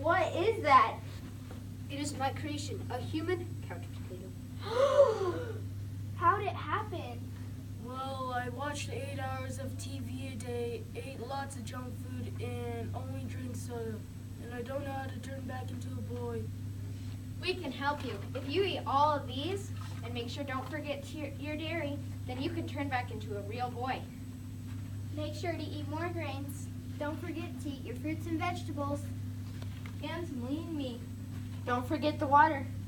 What is that? It is my creation, a human couch potato. How'd it happen? Well, I watched 8 hours of TV a day, ate lots of junk food, and only drank soda. And I don't know how to turn back into a boy. We can help you. If you eat all of these, and make sure don't forget your dairy, then you can turn back into a real boy. Make sure to eat more grains. Don't forget to eat your fruits and vegetables. And some lean meat. Don't forget the water.